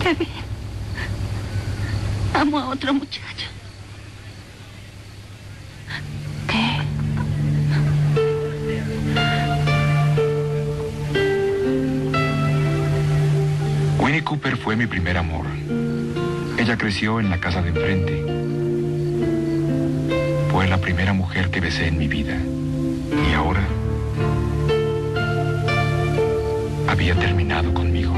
Kevin, amo a otro muchacho. ¿Qué? Winnie Cooper fue mi primer amor. Ella creció en la casa de enfrente. Fue la primera mujer que besé en mi vida. Y ahora había terminado conmigo.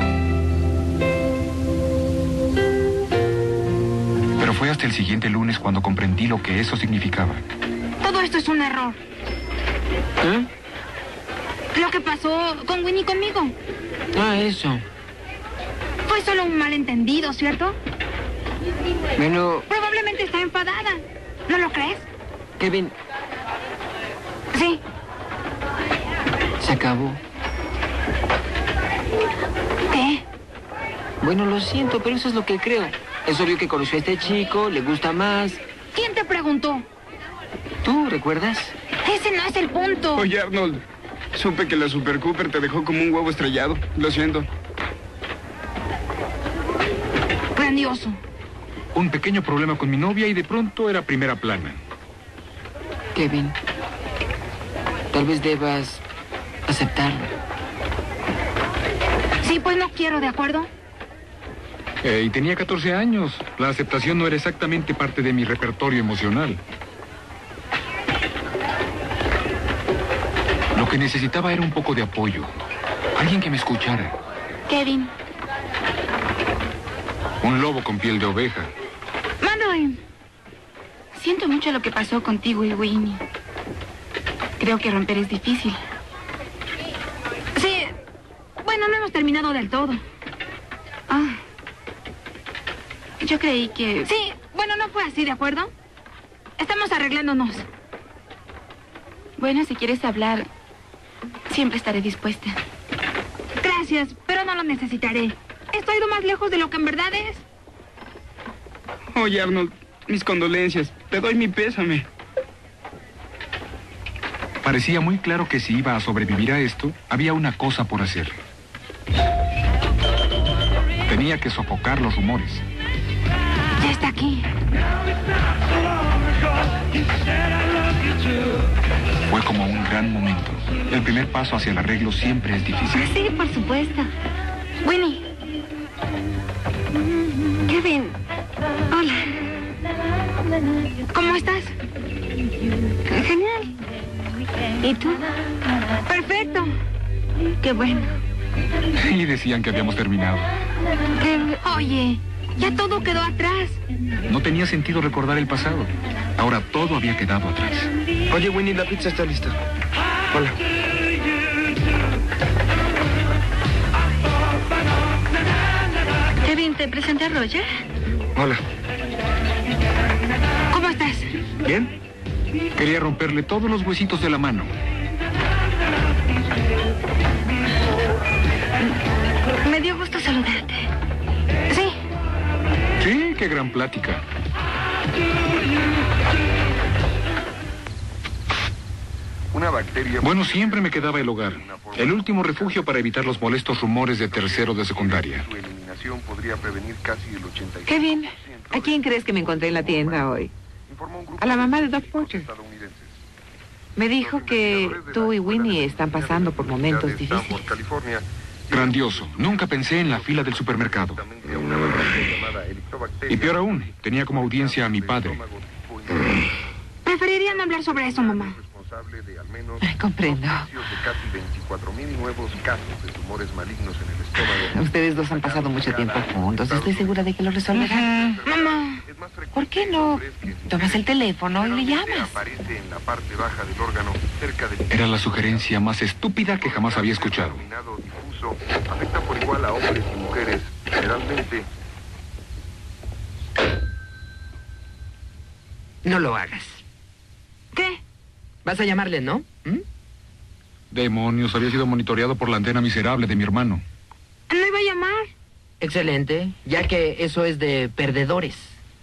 Pero fue hasta el siguiente lunes cuando comprendí lo que eso significaba. Todo esto es un error. ¿Eh? Lo que pasó con Winnie conmigo. Ah, eso. Fue solo un malentendido, ¿cierto? Bueno, Probablemente está enfadada. ¿No lo crees? Kevin, Sí. se acabó. ¿Qué? Bueno, lo siento, pero eso es lo que creo. Es obvio que conoció a este chico, le gusta más. ¿Quién te preguntó? ¿Tú recuerdas? Ese no es el punto. Oye, Arnold, supe que la Super Cooper te dejó como un huevo estrellado. Lo siento. Grandioso. Un pequeño problema con mi novia y de pronto era primera plana. Kevin, tal vez debas aceptarlo. Sí, pues no quiero, ¿de acuerdo? Y tenía 14 años. La aceptación no era exactamente parte de mi repertorio emocional. Lo que necesitaba era un poco de apoyo. Alguien que me escuchara. Kevin. Un lobo con piel de oveja. Madeline. Siento mucho lo que pasó contigo y Winnie. Creo que romper es difícil. Sí. Bueno, no hemos terminado del todo. Ah. Yo creí que... Sí, bueno, no fue así, ¿de acuerdo? Estamos arreglándonos. Bueno, si quieres hablar, siempre estaré dispuesta. Gracias, pero no lo necesitaré. Estoy lo más lejos de lo que en verdad es. Oye, Arnold, mis condolencias. Te doy mi pésame. Parecía muy claro que si iba a sobrevivir a esto, había una cosa por hacer. Tenía que sofocar los rumores. Ya está aquí. Fue como un gran momento. El primer paso hacia el arreglo siempre es difícil. Sí, por supuesto. Winnie. Kevin. Hola. ¿Cómo estás? Genial. ¿Y tú? Perfecto. Qué bueno. Y decían que habíamos terminado. Oye, ya todo quedó atrás. No tenía sentido recordar el pasado. Ahora todo había quedado atrás. Oye, Winnie, la pizza está lista. Hola. Kevin, ¿te presenté a Roger? Hola. ¿Cómo estás? ¿Bien? Quería romperle todos los huesitos de la mano. Me dio gusto saludarte. Sí. Sí, qué gran plática. Una bacteria... Bueno, siempre me quedaba el hogar. El último refugio para evitar los molestos rumores de tercero de secundaria. Su eliminación podría prevenir casi el 85%. Kevin, ¿a quién crees que me encontré en la tienda hoy? Informó un grupo A la mamá de Doc científicos Porter. estadounidenses. Me dijo que tú y Winnie están pasando por momentos De Stanford, difíciles. California, Grandioso. Nunca pensé en la fila del supermercado. a una bacteria llamada Helicobacterium Y peor aún, tenía como audiencia a mi padre. Preferiría no hablar sobre eso, mamá. responsable de al menos Ay, comprendo. dos tercios de casi 24,000 nuevos casos de tumores malignos en el estómago. Ustedes dos han pasado mucho tiempo juntos. Estoy segura de que lo resolverán. Mamá. Es más frecuente ¿Por qué en no hombres que en tomas el teléfono y le generalmente llamas? aparece en la parte baja del órgano cerca del Era la sugerencia más estúpida que jamás había escuchado. denominado difuso, afecta por igual a hombres y mujeres. Generalmente No lo hagas. ¿Qué? Vas a llamarle, ¿no? ¿Mm? Demonios, había sido monitoreado por la antena miserable de mi hermano. No iba a llamar. Excelente, ya que eso es de perdedores.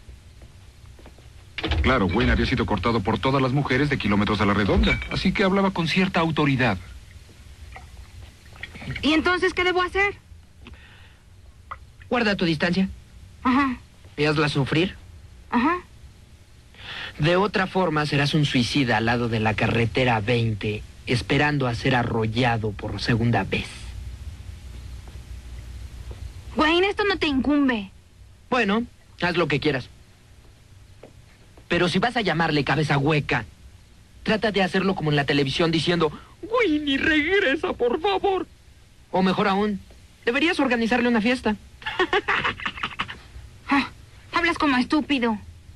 Claro, Wayne había sido cortado por todas las mujeres de kilómetros a la redonda, así que hablaba con cierta autoridad. ¿Y entonces qué debo hacer? Guarda tu distancia Ajá, y hazla sufrir. ajá. De otra forma, serás un suicida al lado de la carretera 20, esperando a ser arrollado por segunda vez. Wayne, esto no te incumbe. Bueno, haz lo que quieras. Pero si vas a llamarle cabeza hueca, trata de hacerlo como en la televisión diciendo, Winnie, regresa, por favor. O mejor aún, deberías organizarle una fiesta. Ah, hablas como estúpido.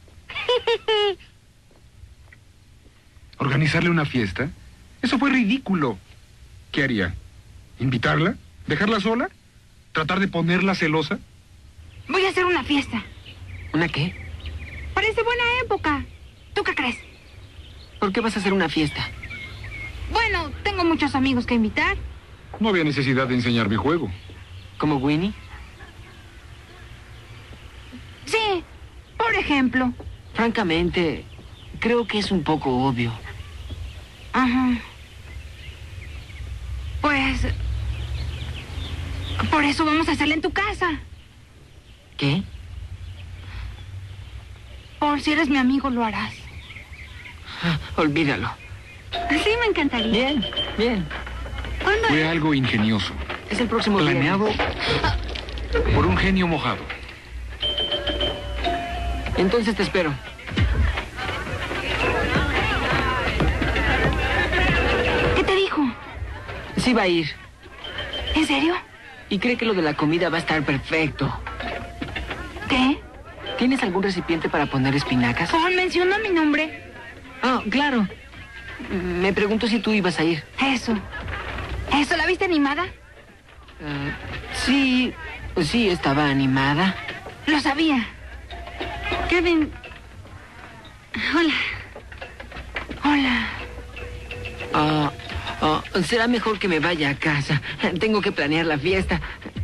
¿Organizarle una fiesta? Eso fue ridículo. ¿Qué haría? ¿Invitarla? ¿Dejarla sola? ¿Tratar de ponerla celosa? Voy a hacer una fiesta. ¿Una qué? Parece buena época. ¿Tú qué crees? ¿Por qué vas a hacer una fiesta? Bueno, tengo muchos amigos que invitar. No había necesidad de enseñar mi juego. ¿Como Winnie? Sí, por ejemplo. Francamente, creo que es un poco obvio. Ajá. Pues... por eso vamos a hacerla en tu casa. ¿Qué? Por si eres mi amigo, lo harás. Olvídalo. Sí, me encantaría. Bien, bien. ¿Cuándo Fue es? algo ingenioso, Es el próximo planeado por un genio mojado. viernes. Entonces te espero. ¿Qué te dijo? Sí va a ir. ¿En serio? Y cree que lo de la comida va a estar perfecto. ¿Qué? ¿Tienes algún recipiente para poner espinacas? Paul mencionó mi nombre. Ah, claro. Me pregunto si tú ibas a ir. Eso. ¿Eso la viste animada? Sí, sí, estaba animada. Lo sabía. Kevin. Hola. Hola. Será mejor que me vaya a casa. Tengo que planear la fiesta.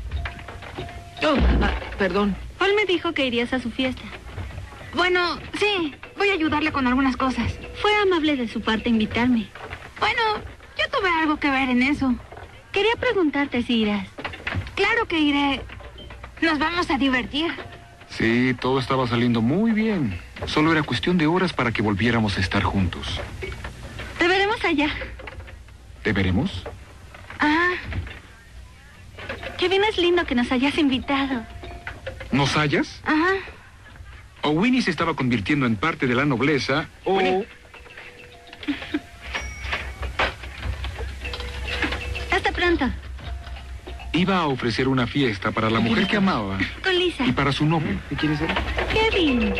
Perdón. Paul me dijo que irías a su fiesta. Bueno, sí. Voy a ayudarle con algunas cosas. Fue amable de su parte invitarme. Bueno, yo tuve algo que ver en eso. Quería preguntarte si irás. Claro que iré. Nos vamos a divertir. Sí, todo estaba saliendo muy bien. Solo era cuestión de horas para que volviéramos a estar juntos. Te veremos allá. ¿Te veremos? Ah. Kevin, es lindo que nos hayas invitado. ¿Nos hallas? Ajá. O Winnie se estaba convirtiendo en parte de la nobleza, o... Winnie. Hasta pronto. iba a ofrecer una fiesta para la mujer que amaba Con Lisa. y para su novio. ¿Qué quieres hacer? Kevin.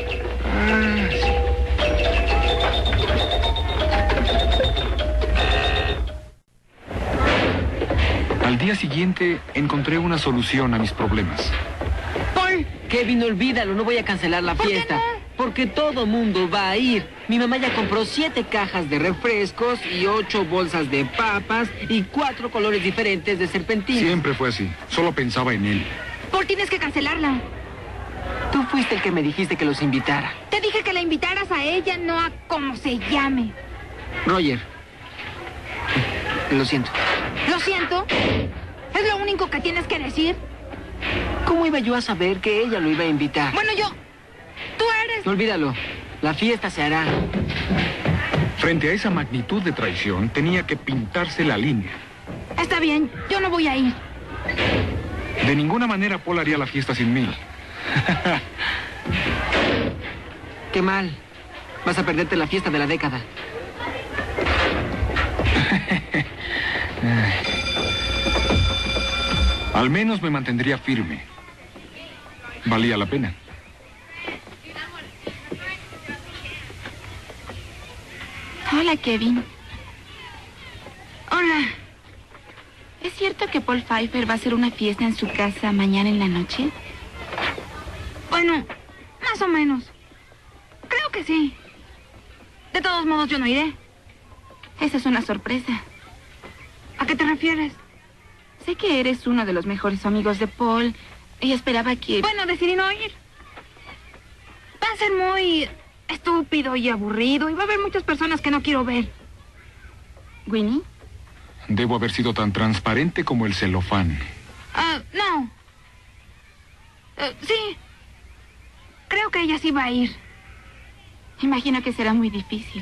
Al día siguiente encontré una solución a mis problemas. Paul, Kevin, olvídalo, no voy a cancelar la ¿Por qué fiesta. no? Porque todo mundo va a ir. Mi mamá ya compró 7 cajas de refrescos y 8 bolsas de papas y 4 colores diferentes de serpentina. Siempre fue así. Solo pensaba en él. Paul, tienes que cancelarla. Tú fuiste el que me dijiste que los invitara. Te dije que la invitaras a ella, no a cómo se llame. Roger. Lo siento. Lo siento. Es lo único que tienes que decir. ¿Cómo iba yo a saber que ella lo iba a invitar? Bueno, yo... Tú eres... Olvídalo. La fiesta se hará. Frente a esa magnitud de traición, tenía que pintarse la línea. Está bien, yo no voy a ir. De ninguna manera Paul haría la fiesta sin mí. Qué mal. Vas a perderte la fiesta de la década. Al menos me mantendría firme. Valía la pena. Hola, Kevin. Hola. ¿Es cierto que Paul Pfeiffer va a hacer una fiesta en su casa mañana en la noche? Bueno, más o menos. Creo que sí. De todos modos, yo no iré. Esa es una sorpresa. ¿A qué te refieres? Sé que eres uno de los mejores amigos de Paul y esperaba que... Bueno, decidí no ir. Va a ser muy estúpido y aburrido y va a haber muchas personas que no quiero ver. ¿Winnie? Debo haber sido tan transparente como el celofán. No. Sí. Creo que ella sí va a ir. Imagino que será muy difícil.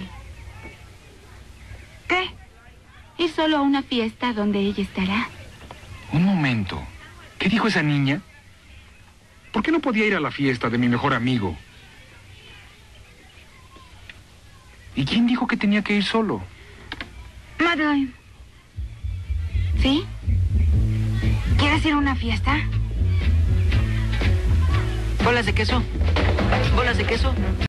¿Qué? Ir solo a una fiesta donde ella estará. Un momento. ¿Qué dijo esa niña? ¿Por qué no podía ir a la fiesta de mi mejor amigo? ¿Y quién dijo que tenía que ir solo? Madeline. ¿Sí? ¿Quieres ir a una fiesta? ¿Bolas de queso? ¿Bolas de queso?